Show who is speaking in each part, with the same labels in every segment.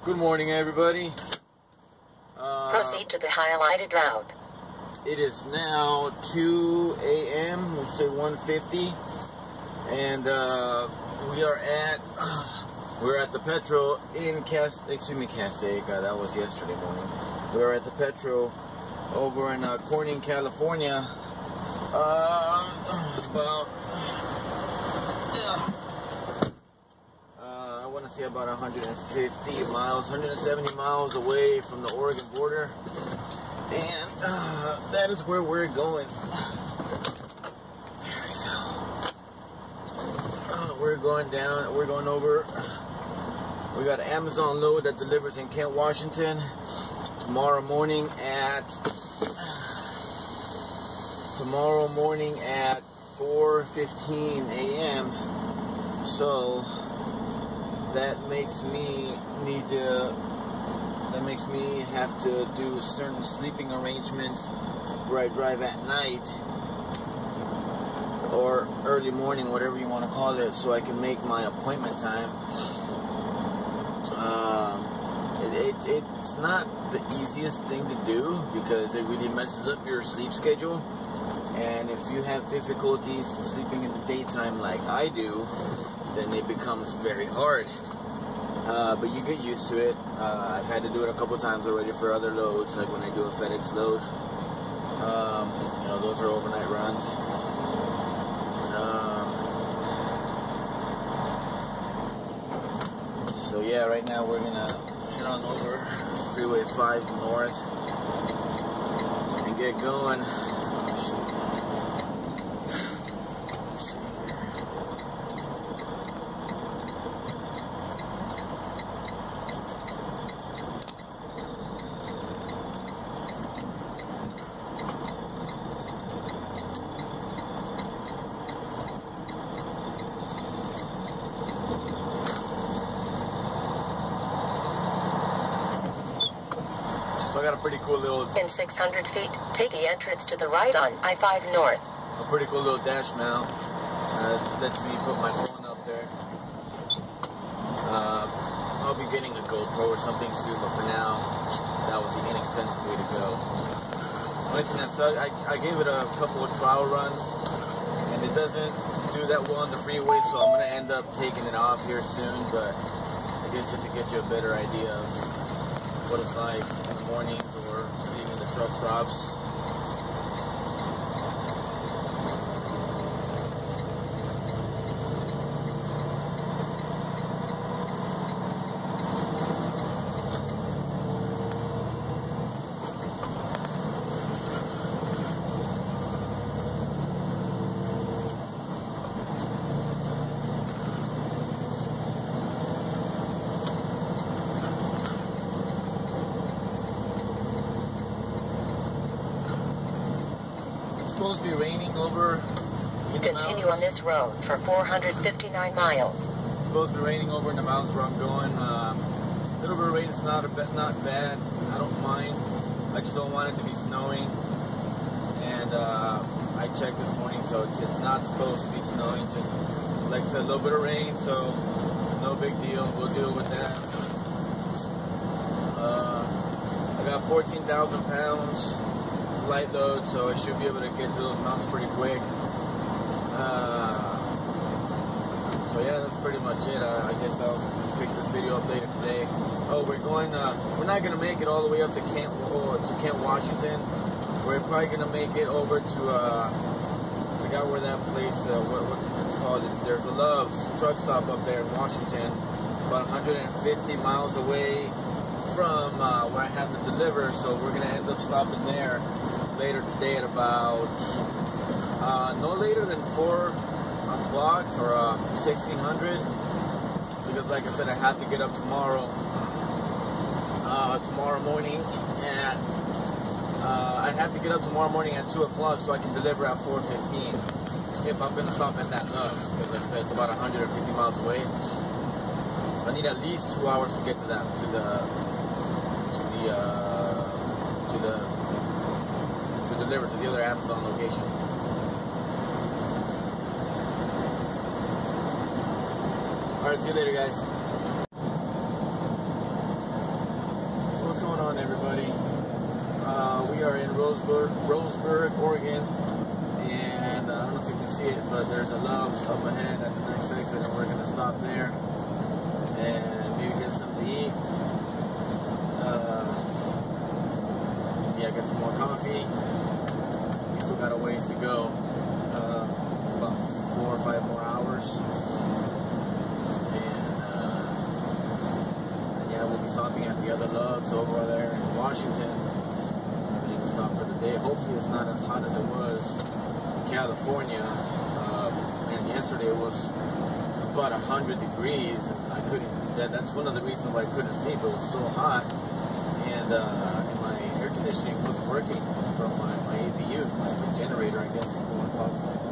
Speaker 1: Good morning, everybody.
Speaker 2: Proceed to the highlighted route.
Speaker 1: It is now 2 a.m. We'll say 1:50, and we're at the Petro in Castaic. God, that was yesterday morning. We are at the Petro over in Corning, California. I want to say about 150 miles, 170 miles away from the Oregon border, and that is where we're going. There we go. We're going down. We're going over. We got an Amazon load that delivers in Kent, Washington tomorrow morning at 4:15 a.m. So that makes me have to do certain sleeping arrangements where I drive at night or early morning, whatever you want to call it, so I can make my appointment time. It's not the easiest thing to do because it really messes up your sleep schedule, and if you have difficulties sleeping in the daytime like I do, then it becomes very hard. But you get used to it. I've had to do it a couple times already for other loads, like when I do a FedEx load. Those are overnight runs. So yeah, right now we're gonna head on over Freeway 5 North and get going. So I got a pretty cool little...
Speaker 2: In 600 feet, take the entrance to the right on I-5 North.
Speaker 1: A pretty cool little dash mount. Lets me put my phone up there. I'll be getting a GoPro or something soon, but for now, that was the inexpensive way to go. Only thing that sucked, I gave it a couple of trial runs, and it doesn't do that well on the freeway, so I'm going to end up taking it off here soon, but I guess just to get you a better idea of what it's like in the mornings or even the truck stops. It's supposed to be raining over in the
Speaker 2: Continue on this road for 459 miles.
Speaker 1: It's supposed to be raining over in the mountains where I'm going. A little bit of rain is not bad. I don't mind. I just don't want it to be snowing. And I checked this morning, so it's not supposed to be snowing. Just like I said, a little bit of rain, so no big deal. We'll deal with that. I got 14,000 pounds. Light load, so I should be able to get through those mountains pretty quick. So yeah, that's pretty much it. I guess I'll pick this video up later today. Oh, we're not gonna make it all the way up to Kent, Washington. We're probably gonna make it over to I forgot where that place, what's it called. There's a Love's truck stop up there in Washington, about 150 miles away from where I have to deliver, so we're gonna end up stopping there later today at about no later than 4 o'clock or 1600, because like I said, I have to get up tomorrow morning at I'd have to get up tomorrow morning at 2 o'clock so I can deliver at 4:15 if I'm gonna stop at that Love's, because like I said, it's about 150 miles away. I need at least 2 hours to get to that to deliver to the other Amazon location. Alright, see you later, guys. Roseburg, Oregon. And I don't know if you can see it, but there's a Love's up ahead at the next exit, and we're gonna stop there and maybe get something to eat. Yeah, get some more coffee. We still got a ways to go, about 4 or 5 more hours. And yeah, we'll be stopping at the other Love's over there in Washington. We're gonna stop for the day. Hopefully it's not as hot as it was California, and yesterday it was about 100 degrees, and I couldn't. That's one of the reasons why I couldn't sleep. It was so hot, and my air conditioning wasn't working from my ADU, my generator, I guess, if you want to call it something.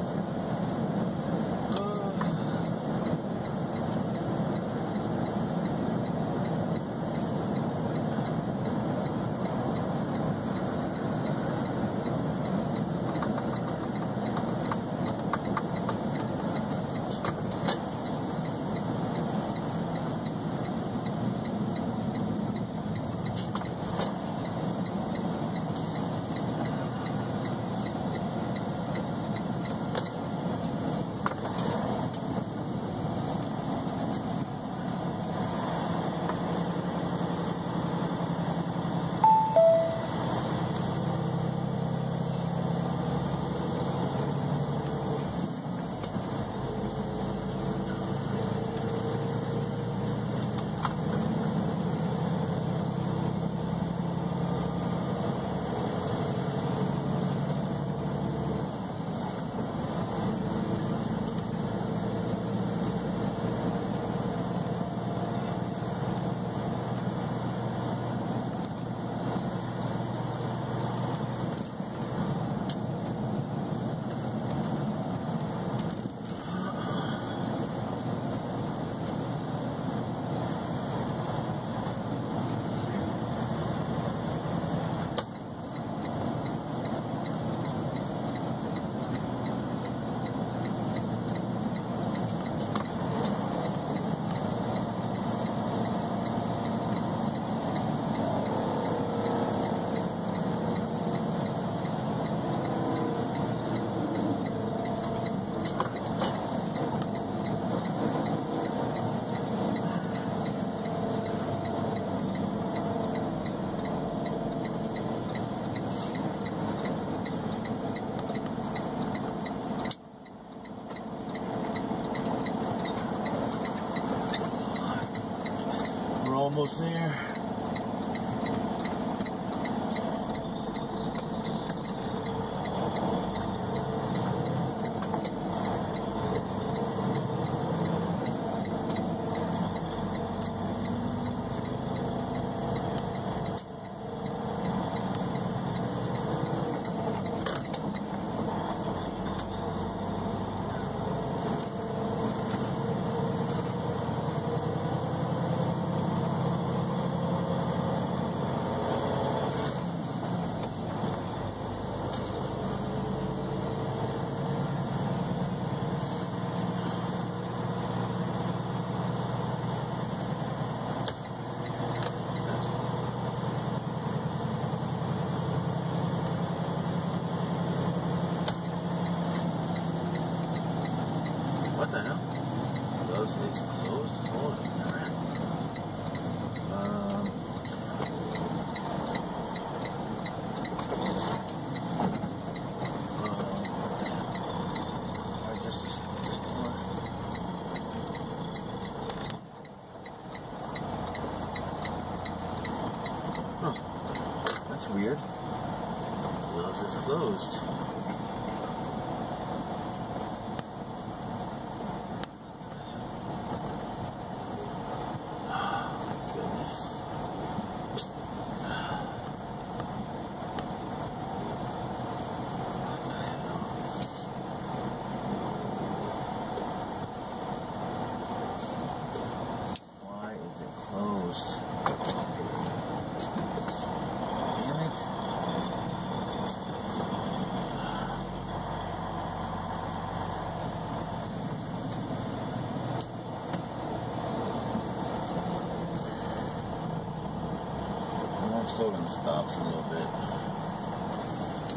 Speaker 1: Almost there. What the hell? Love's is closed? Holy crap. Just this door. Huh. That's weird. Love's is closed. Still gonna stop for a little bit.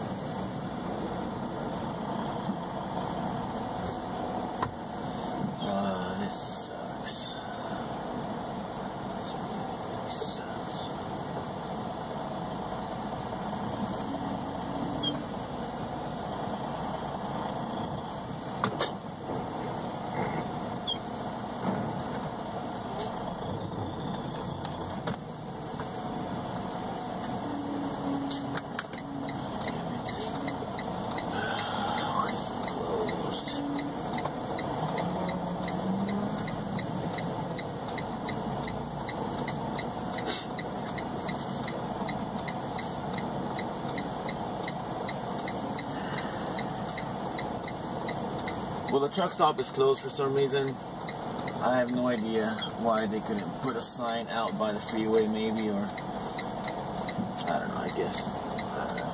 Speaker 1: Well, the truck stop is closed for some reason. I have no idea why they couldn't put a sign out by the freeway, maybe, or I don't know, I guess. I don't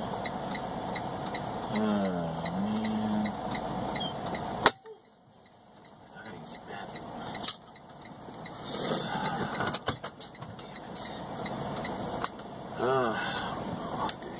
Speaker 1: know. Oh, man. So I gotta use the bathroom. Damn it. Off duty.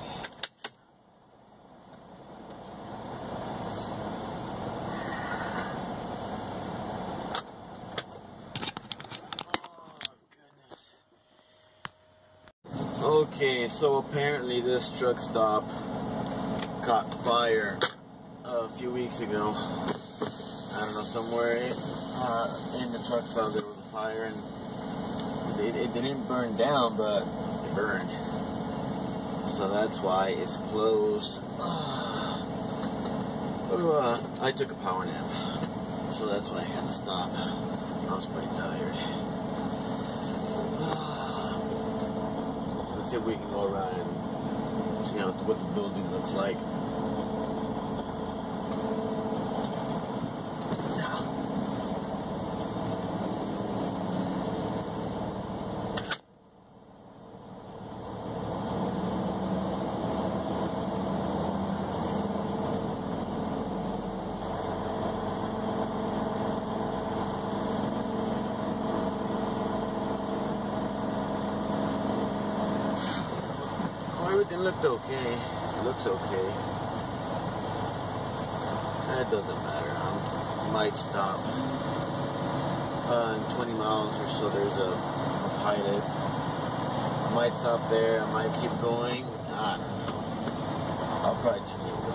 Speaker 1: Okay, so apparently this truck stop caught fire a few weeks ago. I don't know, somewhere in the truck stop there was a fire, and it didn't burn down, but it burned. So that's why it's closed. I took a power nap, so that's why I had to stop. I was pretty tired. See if we can go around and see what the building looks like. Everything looked okay. It looks okay. That doesn't matter. I might stop. In 20 miles or so, there's a pilot. I might stop there. I might keep going. I don't know. I'll probably just keep going.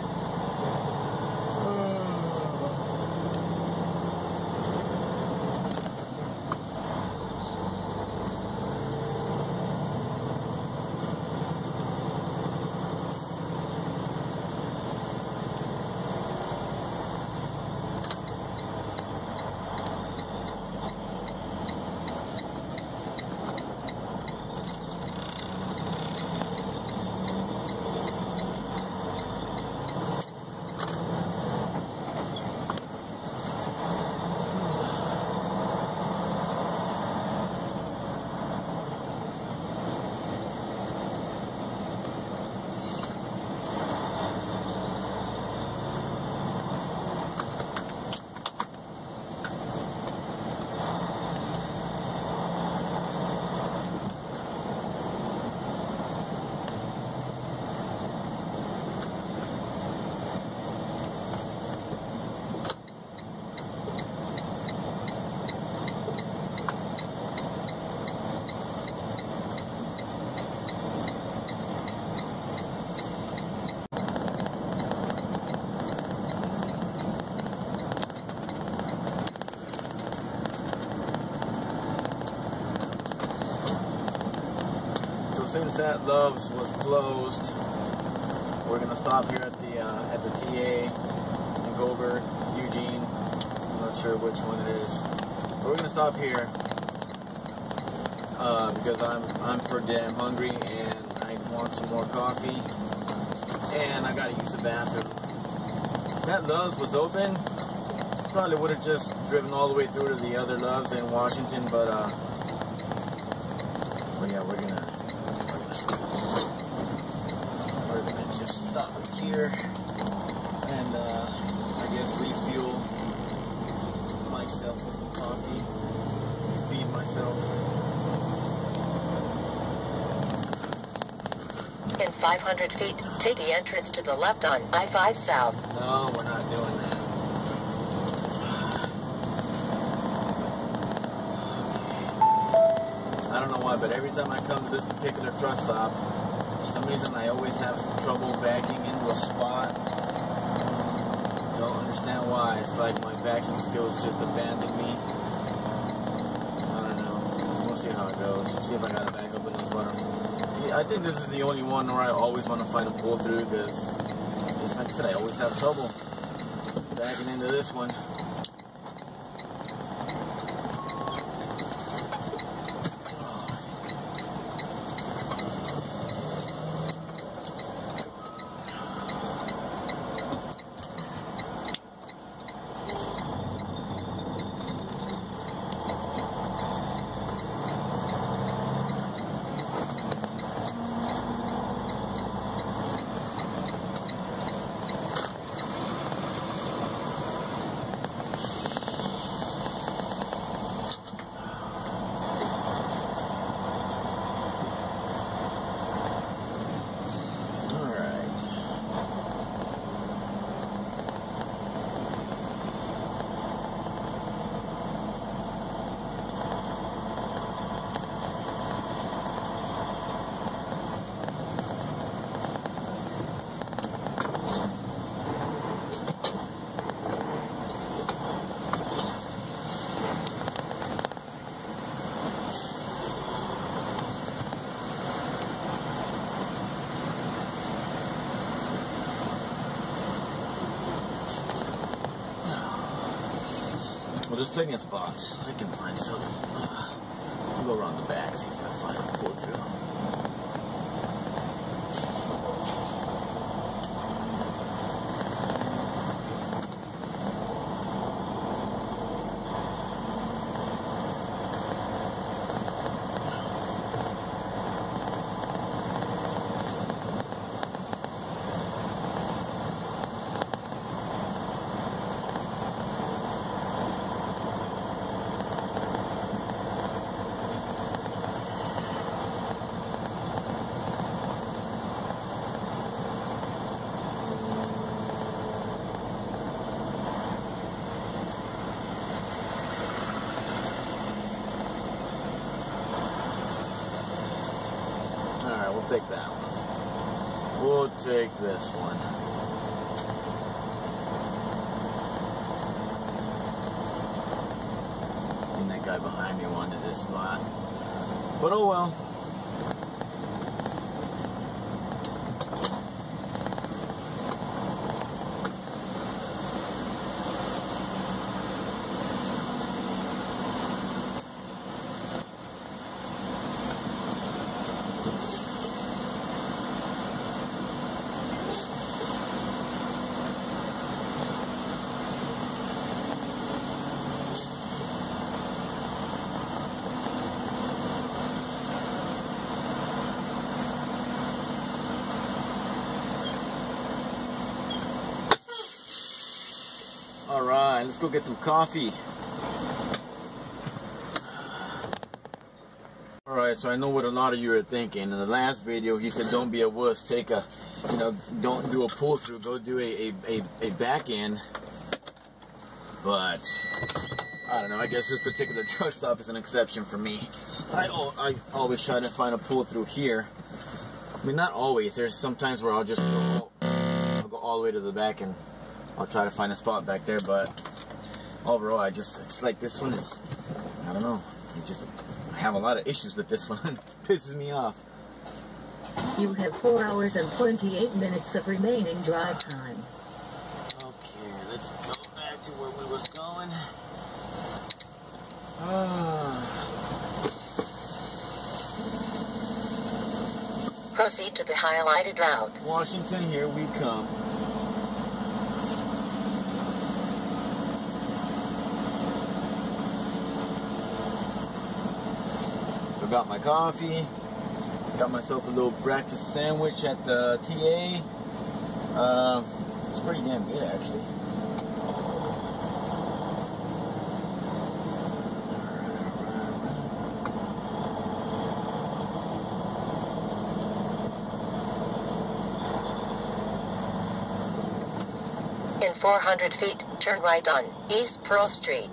Speaker 1: Since that Love's was closed, we're gonna stop here at the TA in Goldberg, Eugene. I'm not sure which one it is, but we're gonna stop here because I'm pretty damn hungry and I want some more coffee, and I gotta use the bathroom. If that Love's was open, probably would have just driven all the way through to the other Love's in Washington, but yeah, we're gonna just stop here and I guess refuel myself with some coffee, feed myself.
Speaker 2: In 500 feet, take the entrance to the left on I-5 South.
Speaker 1: No, we're not doing that. Okay. I don't know why, but every time I come to this particular truck stop, for some reason I always have trouble backing into a spot. Don't understand why. It's like my backing skills just abandoned me. I don't know. We'll see how it goes. See if I gotta back up in this water. Yeah, I think this is the only one where I always want to find a pull through because, just like I said, I always have trouble backing into this one. Well, there's plenty of spots. I can find some. I'll go around the back, see if I can find a pull through. Alright, we'll take that one. We'll take this one. And that guy behind me wanted this spot. But oh well. Alright, let's go get some coffee. Alright, so I know what a lot of you are thinking. In the last video, he said don't be a wuss, take a, don't do a pull through, go do a back end. But, I don't know, I guess this particular truck stop is an exception for me. I always try to find a pull through here. I mean, not always. There's some times where I'll just I'll go all the way to the back and I'll try to find a spot back there, but overall, it's like this one is, I don't know, I have a lot of issues with this one. It pisses me off.
Speaker 2: You have 4 hours and 28 minutes of remaining drive time.
Speaker 1: Okay, let's go back to where we was going.
Speaker 2: Proceed to the highlighted route.
Speaker 1: Washington, here we come. I got my coffee, got myself a little breakfast sandwich at the TA. It's pretty damn good, actually.
Speaker 2: In 400 feet, turn right on East Pearl Street.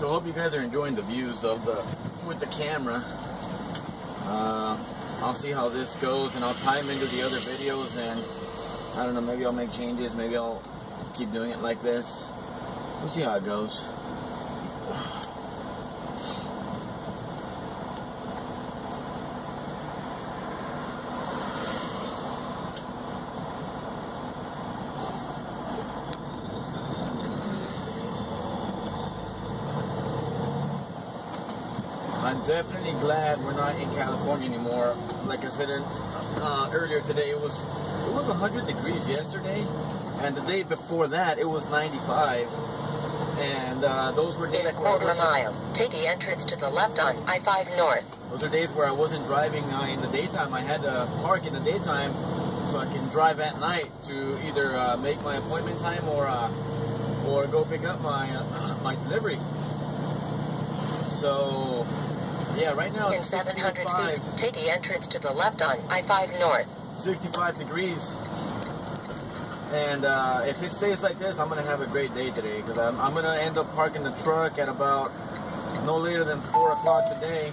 Speaker 1: So I hope you guys are enjoying the views of with the camera. I'll see how this goes, and I'll tie them into the other videos, and I don't know, maybe I'll make changes, maybe I'll keep doing it like this. We'll see how it goes. I'm definitely glad we're not in California anymore. Like I said earlier today, it was 100 degrees yesterday, and the day before that it was 95. And those were days.
Speaker 2: In a quarter mile, take the entrance to the left on I-5 North.
Speaker 1: Those are days where I wasn't driving in the daytime. I had to park in the daytime so I can drive at night to either make my appointment time or go pick up my delivery. So. Yeah, right now it's
Speaker 2: in 700 feet, take the entrance to the left on I-5 North.
Speaker 1: 65 degrees. And if it stays like this, I'm going to have a great day today, because I'm going to end up parking the truck at about no later than 4 o'clock today.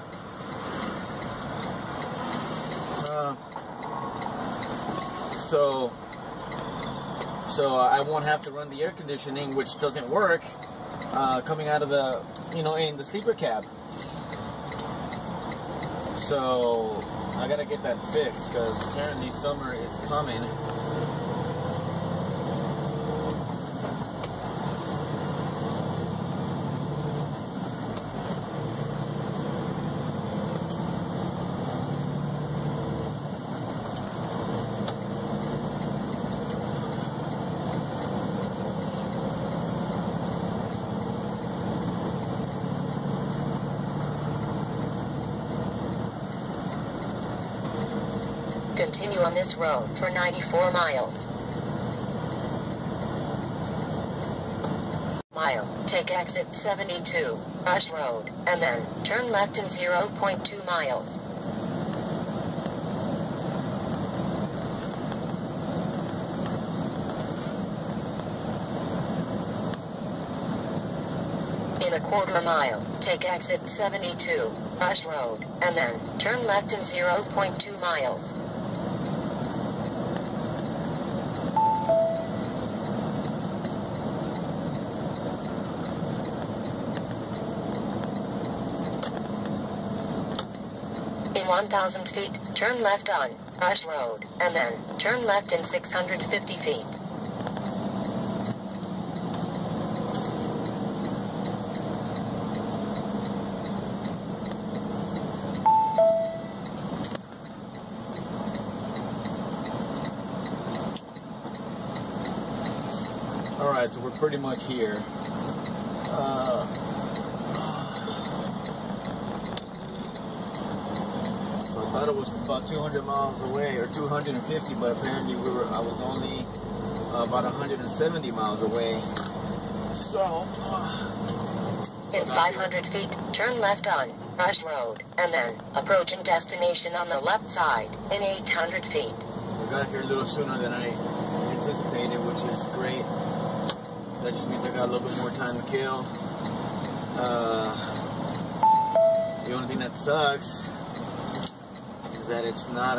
Speaker 1: So I won't have to run the air conditioning, which doesn't work, coming out of the, in the sleeper cab. So I gotta get that fixed, because apparently summer is coming.
Speaker 2: Continue on this road for 94 miles. Take exit 72, Rush Road, and then turn left in 0.2 miles. In a quarter mile, take exit 72, Rush Road, and then turn left in 0.2 miles. In 1,000 feet, turn left on Rush Road, and then turn left in 650 feet.
Speaker 1: Alright, so we're pretty much here. I thought it was about 200 miles away, or 250, but apparently I was only about 170 miles away. So,
Speaker 2: in 500 feet, turn left on Rush Road, and then approaching destination on the left side in 800 feet.
Speaker 1: We got here a little sooner than I anticipated, which is great. That just means I got a little bit more time to kill. The only thing that sucks is that it's not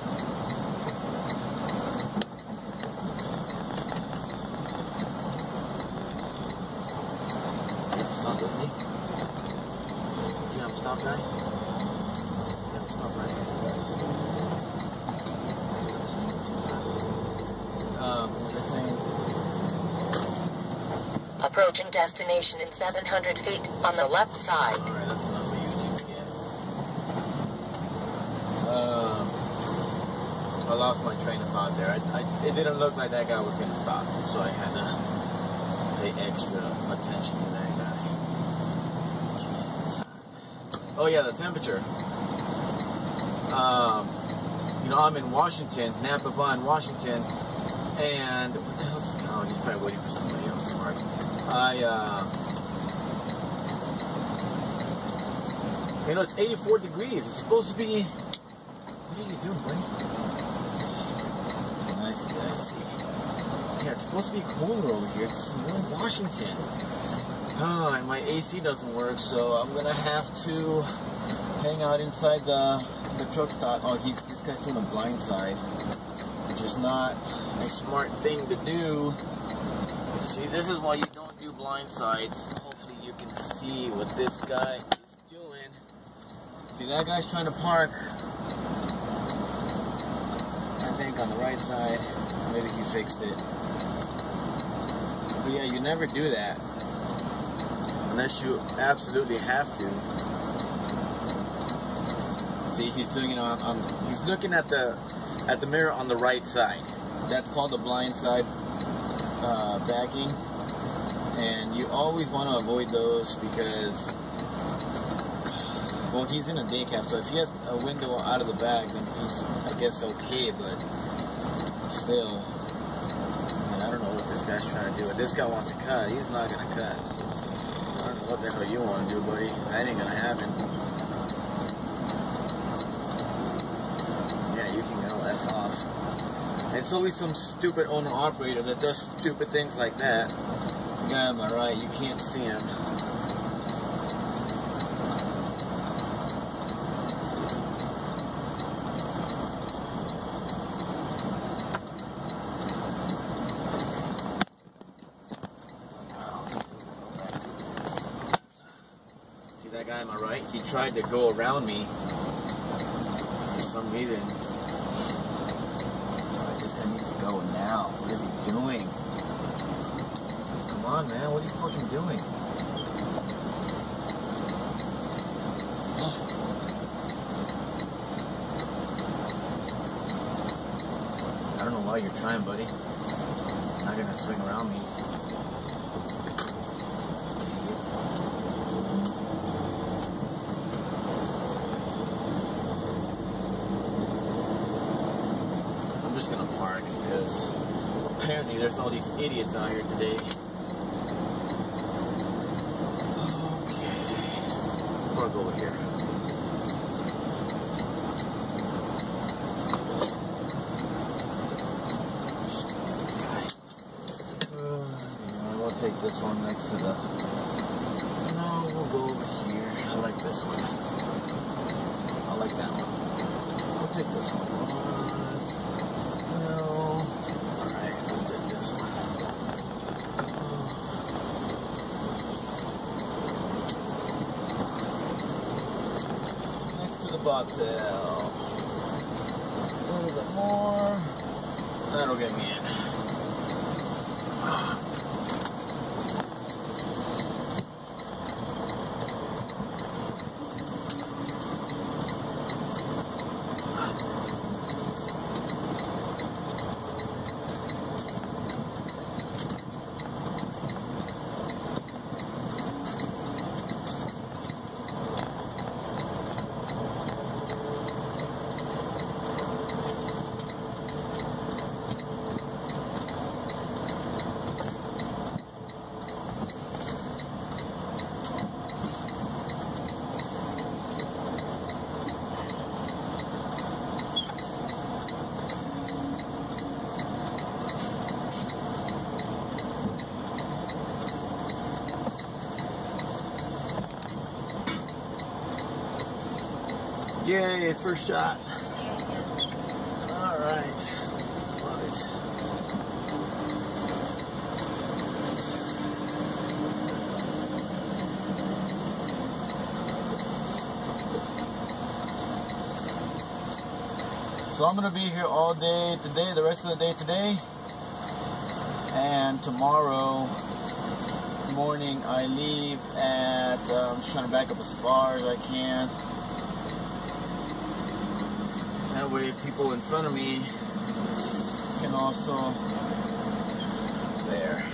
Speaker 1: you have to stop, doesn't he? Do you have a stop, guy? You have a stop right here. What was I saying?
Speaker 2: Approaching destination in 700 feet on the left side.
Speaker 1: Alright, that's enough for you, GPS. I lost my train of thought there. It didn't look like that guy was going to stop, so I had to pay extra attention to that guy. Jesus. Oh yeah, the temperature. I'm in Washington, Napa Vine, Washington, and what the hell's this guy? Oh, he's probably waiting for somebody else to park. It's 84 degrees. It's supposed to be. What are you doing, buddy? I see. Yeah, it's supposed to be cooler over here. We're in Washington. And my AC doesn't work, so I'm gonna have to hang out inside the truck stop. Oh, this guy's doing a blind side, which is not a smart thing to do. See, this is why you don't do blind sides. Hopefully you can see what this guy is doing. See, that guy's trying to park, I think, on the right side. Maybe he fixed it. But yeah, you never do that unless you absolutely have to. See, he's doing it he's looking at the mirror on the right side. That's called the blind side backing, and you always want to avoid those because, well, he's in a day cab, so if he has a window out of the back, then he's, I guess, okay, but still, man, I don't know what this guy's trying to do. If this guy wants to cut, he's not going to cut. I don't know what the hell you want to do, buddy. That ain't going to happen. Yeah, you can go F off. It's always some stupid owner-operator that does stupid things like that. The guy on my right, you can't see him. See that guy on my right? He tried to go around me for some reason. This guy needs to go now. What is he doing? Come on, man. What are you fucking doing? I don't know why you're trying, buddy. You're not gonna swing around me. I'm just gonna park because apparently there's all these idiots out here today. Okay. I'll go over here. We'll take this one next to the... No, we'll go over here. I like this one. I like that one. We'll take this one. No. Alright, we'll take this one. Next to the bobtail. A little bit more. That'll get me in. Yay, first shot. Alright. Love it. So I'm going to be here all day today, the rest of the day today. And tomorrow morning I leave at, I'm just trying to back up as far as I can. That way people in front of me can also, there.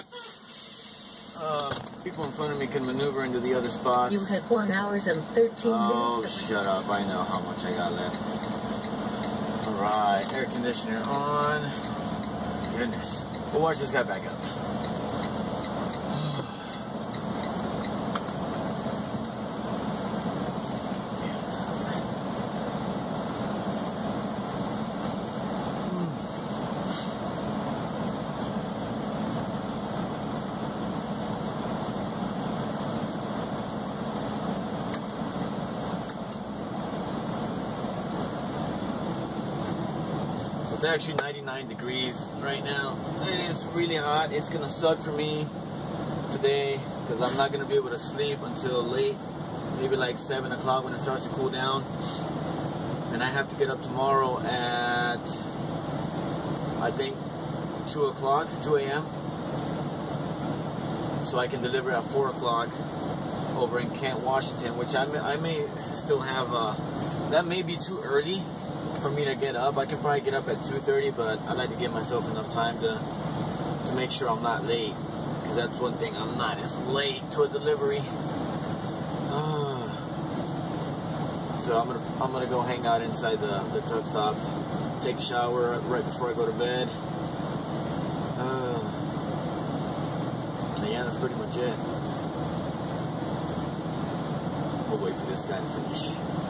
Speaker 1: People in front of me can maneuver into the other spots.
Speaker 2: You have 1 hour and 13 minutes.
Speaker 1: Oh, shut up. I know how much I got left. Alright, air conditioner on. Goodness. We'll watch this guy back up. So it's actually 99 degrees right now. It is really hot. It's gonna suck for me today because I'm not gonna be able to sleep until late, maybe like 7 o'clock when it starts to cool down. And I have to get up tomorrow at, I think, 2 o'clock, 2 a.m. So I can deliver at 4 o'clock over in Kent, Washington, which I may still have, that may be too early for me to get up. I can probably get up at 2:30, but I like to give myself enough time to make sure I'm not late, because that's one thing I'm not, is late to a delivery. So I'm gonna go hang out inside the truck stop, take a shower right before I go to bed. Yeah, that's pretty much it. We'll wait for this guy to finish.